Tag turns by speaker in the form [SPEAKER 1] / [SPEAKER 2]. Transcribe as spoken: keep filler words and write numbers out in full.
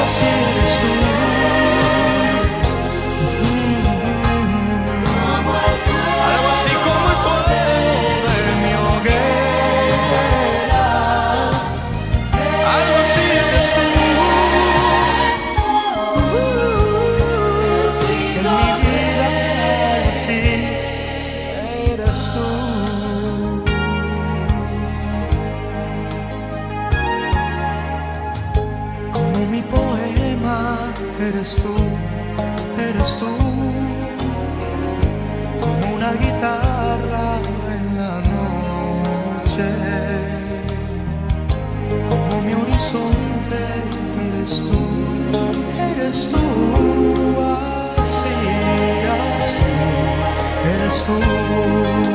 [SPEAKER 1] así eres tú. Algo así como el fuego de mi hoguera. Algo así eres tú. En mi vida algo así eres tú. Como mi poema eres tú, eres tú. Como una guitarra en la noche, como mi horizonte eres tú, eres tú, así, así, eres tú.